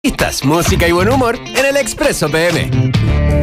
Música y buen humor en el Expreso PM.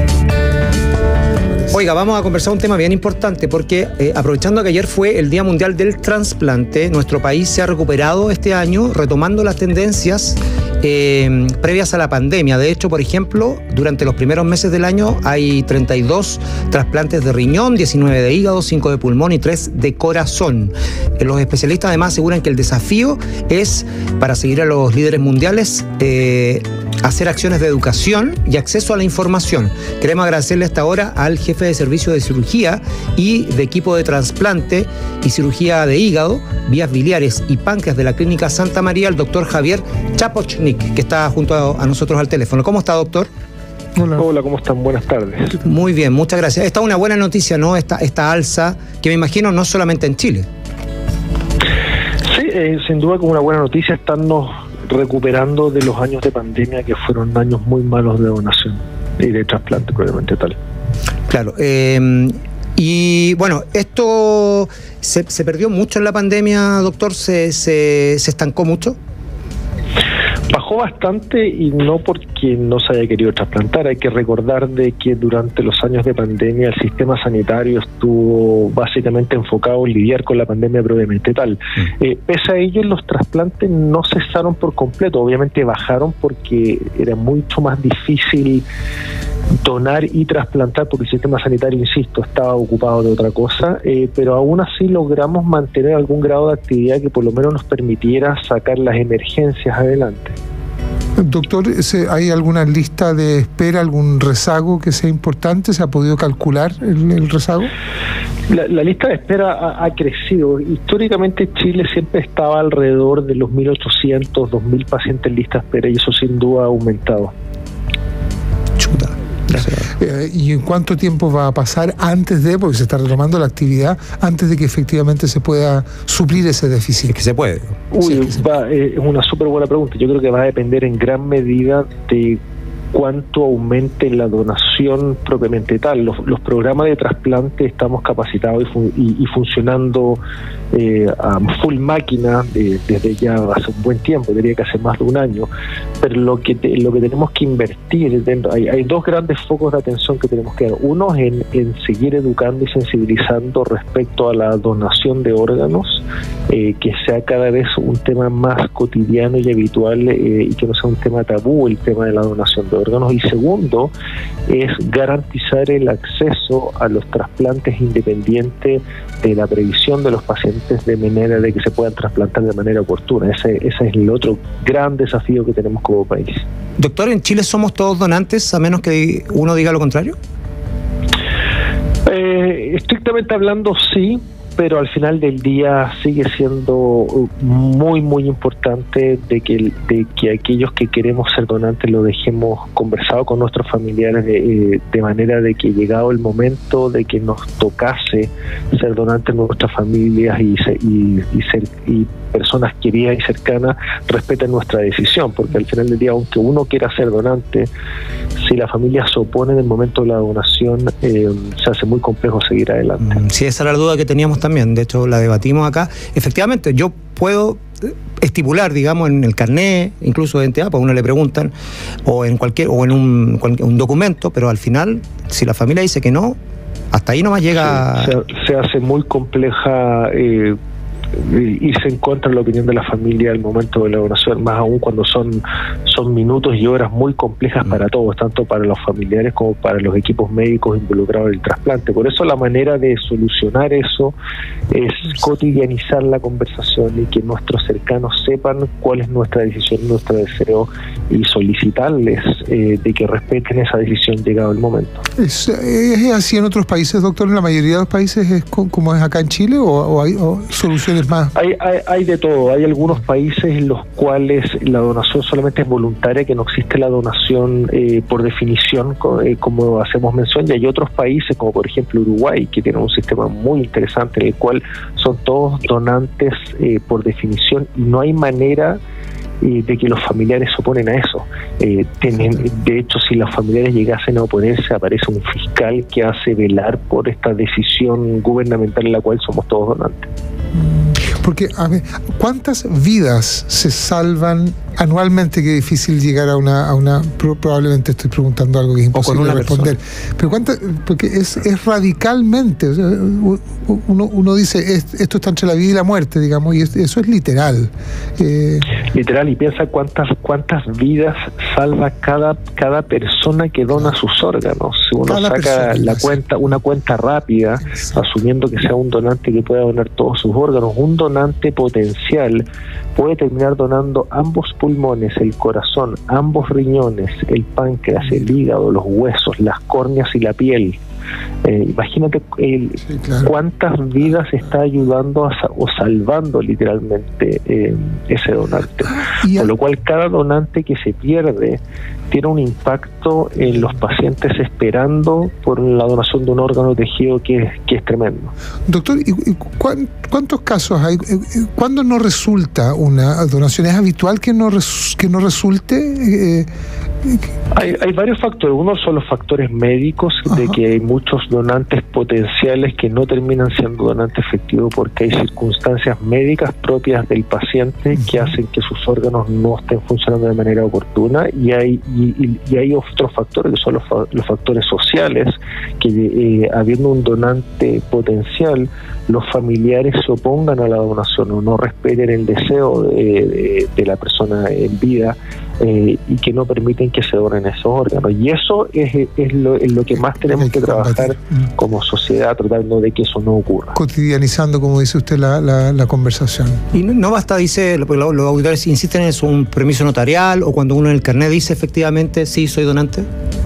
Oiga, vamos a conversar un tema bien importante porque aprovechando que ayer fue el Día Mundial del Trasplante, nuestro país se ha recuperado este año retomando las tendencias previas a la pandemia. De hecho, por ejemplo, durante los primeros meses del año hay 32 trasplantes de riñón, 19 de hígado, 5 de pulmón y 3 de corazón. Los especialistas además aseguran que el desafío es, para seguir a los líderes mundiales, hacer acciones de educación y acceso a la información. Queremos agradecerle hasta ahora al jefe de servicio de cirugía y de equipo de trasplante y cirugía de hígado, vías biliares y páncreas de la Clínica Santa María, el doctor Javier Chapochnik, que está junto a nosotros al teléfono. ¿Cómo está, doctor? Hola, ¿cómo están? Buenas tardes. Muy bien, muchas gracias. Esta es una buena noticia, ¿no? Esta alza, que me imagino no solamente en Chile. Sí, sin duda como una buena noticia estarnos recuperando de los años de pandemia, que fueron años muy malos de donación y de trasplante, probablemente tal. Claro. Y bueno, esto se perdió mucho en la pandemia, doctor. ¿Se estancó mucho? Bajó bastante, y no porque no se haya querido trasplantar. Hay que recordar de que durante los años de pandemia el sistema sanitario estuvo básicamente enfocado en lidiar con la pandemia propiamente tal. Pese a ello, los trasplantes no cesaron por completo. Obviamente bajaron porque era mucho más difícil donar y trasplantar, porque el sistema sanitario, insisto, estaba ocupado de otra cosa, pero aún así logramos mantener algún grado de actividad que por lo menos nos permitiera sacar las emergencias adelante. Doctor, ¿hay alguna lista de espera, algún rezago que sea importante? ¿Se ha podido calcular el rezago? La lista de espera ha crecido. Históricamente Chile siempre estaba alrededor de los 1.800, 2.000 pacientes en lista de espera, y eso sin duda ha aumentado. Chuta. ¿Y en cuánto tiempo va a pasar antes de, porque se está retomando la actividad, antes de que efectivamente se pueda suplir ese déficit? Es que se puede. Es una súper buena pregunta. Yo creo que va a depender en gran medida de cuánto aumente la donación propiamente tal. Los programas de trasplante estamos capacitados y funcionando a full máquina desde ya hace un buen tiempo, diría que hace más de un año, pero lo que tenemos que invertir hay dos grandes focos de atención que tenemos que dar. Uno es en seguir educando y sensibilizando respecto a la donación de órganos, que sea cada vez un tema más cotidiano y habitual, y que no sea un tema tabú el tema de la donación de órganos. Y segundo es garantizar el acceso a los trasplantes independiente de la previsión de los pacientes, de manera de que se puedan trasplantar de manera oportuna. Ese es el otro gran desafío que tenemos como país. Doctor, ¿en Chile somos todos donantes, a menos que uno diga lo contrario? Estrictamente hablando, sí, pero al final del día sigue siendo muy, muy importante de que aquellos que queremos ser donantes lo dejemos conversado con nuestros familiares, de manera de que llegado el momento de que nos tocase ser donantes de nuestras familias y personas queridas y cercanas respeten nuestra decisión, porque al final del día, aunque uno quiera ser donante, si la familia se opone en el momento de la donación, se hace muy complejo seguir adelante. Sí, esa era la duda que teníamos también, de hecho la debatimos acá. Efectivamente, yo puedo estipular, digamos, en el carnet, incluso de entidad, pues a uno le preguntan, o en un documento, pero al final, si la familia dice que no, hasta ahí nomás llega... Sí, se hace muy compleja irse en contra de la opinión de la familia al momento de la donación, más aún cuando son minutos y horas muy complejas para todos, tanto para los familiares como para los equipos médicos involucrados en el trasplante. Por eso la manera de solucionar eso es cotidianizar la conversación y que nuestros cercanos sepan cuál es nuestra decisión, nuestro deseo, y solicitarles de que respeten esa decisión llegado el momento. ¿Es así en otros países, doctor? ¿En la mayoría de los países es como es acá en Chile, o hay soluciones más? Hay de todo. Hay algunos países en los cuales la donación solamente es voluntaria, que no existe la donación por definición, como hacemos mención, y hay otros países, como por ejemplo Uruguay, que tiene un sistema muy interesante en el cual son todos donantes por definición, y no hay manera de que los familiares se oponen a eso. De hecho, si los familiares llegasen a oponerse, aparece un fiscal que hace velar por esta decisión gubernamental en la cual somos todos donantes. Porque, a ver, ¿cuántas vidas se salvan anualmente, que es difícil llegar a una probablemente estoy preguntando algo que es imposible responder. Pero porque es radicalmente, o sea, uno dice, esto está entre la vida y la muerte, digamos, y eso es literal. Literal, y piensa cuántas vidas salva cada persona que dona sus órganos. Si uno saca una cuenta rápida, asumiendo que sea un donante que pueda donar todos sus órganos, un donante potencial puede terminar donando ambos pulmones, el corazón, ambos riñones, el páncreas, el hígado, los huesos, las córneas y la piel. Imagínate cuántas vidas está ayudando o salvando literalmente ese donante. Por lo cual cada donante que se pierde tiene un impacto en los pacientes esperando por la donación de un órgano o tejido que es tremendo. Doctor, ¿y cuántos casos hay? ¿Cuándo no resulta una donación? ¿Es habitual que no resulte? Hay varios factores. Uno son los factores médicos, de que hay muchos donantes potenciales que no terminan siendo donantes efectivos porque hay circunstancias médicas propias del paciente que hacen que sus órganos no estén funcionando de manera oportuna, y hay otros factores que son los factores sociales, que habiendo un donante potencial, los familiares se opongan a la donación o no respeten el deseo de la persona en vida, y que no permiten que se donen esos órganos. Y eso es lo que más tenemos que trabajar como sociedad, tratando de que eso no ocurra. Cotidianizando, como dice usted, la conversación. Y no basta, dice, los auditores insisten en eso, un permiso notarial, o cuando uno en el carnet dice efectivamente, sí, soy donante.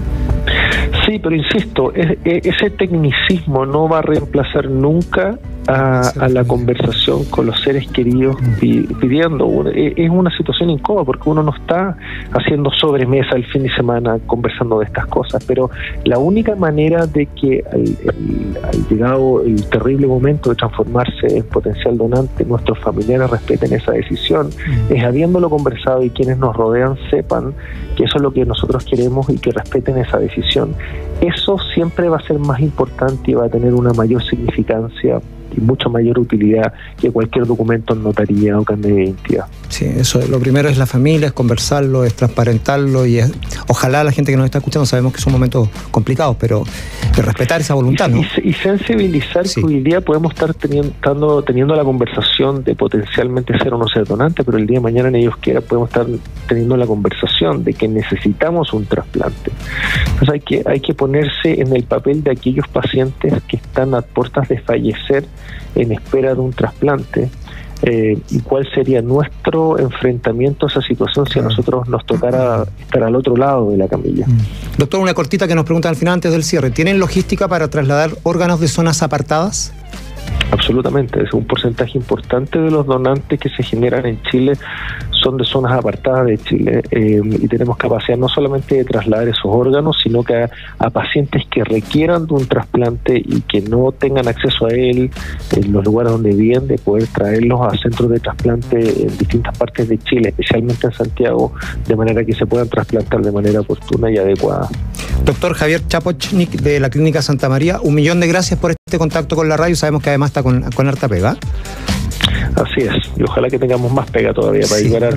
Sí, pero insisto, ese tecnicismo no va a reemplazar nunca a la conversación con los seres queridos pidiendo. Es una situación incómoda porque uno no está haciendo sobremesa el fin de semana conversando de estas cosas, pero la única manera de que al llegado el terrible momento de transformarse en potencial donante, nuestros familiares respeten esa decisión, es habiéndolo conversado y quienes nos rodean sepan que eso es lo que nosotros queremos y que respeten esa decisión. Eso siempre va a ser más importante y va a tener una mayor significancia y mucha mayor utilidad que cualquier documento en notaría o carnet de identidad. Sí, eso, lo primero es la familia, es conversarlo, es transparentarlo, y ojalá la gente que nos está escuchando, sabemos que son momentos complicados, pero de respetar esa voluntad, ¿no? Y sensibilizar que hoy día podemos estar teniendo la conversación de potencialmente ser o no ser donante, pero el día de mañana en ellos quiera podemos estar teniendo la conversación de que necesitamos un trasplante. Entonces hay que ponerse en el papel de aquellos pacientes que están a puertas de fallecer en espera de un trasplante, y cuál sería nuestro enfrentamiento a esa situación si a nosotros nos tocara estar al otro lado de la camilla. Doctor, una cortita que nos preguntan al final antes del cierre. ¿Tienen logística para trasladar órganos de zonas apartadas? Absolutamente, es un porcentaje importante de los donantes que se generan en Chile son de zonas apartadas de Chile, y tenemos capacidad no solamente de trasladar esos órganos, sino que a pacientes que requieran de un trasplante y que no tengan acceso a él en los lugares donde viven, de poder traerlos a centros de trasplante en distintas partes de Chile, especialmente en Santiago, de manera que se puedan trasplantar de manera oportuna y adecuada. Doctor Javier Chapochnik, de la Clínica Santa María, 1.000.000 de gracias por este contacto con la radio. Sabemos que además está con harta pega. Así es, y ojalá que tengamos más pega todavía para ayudar a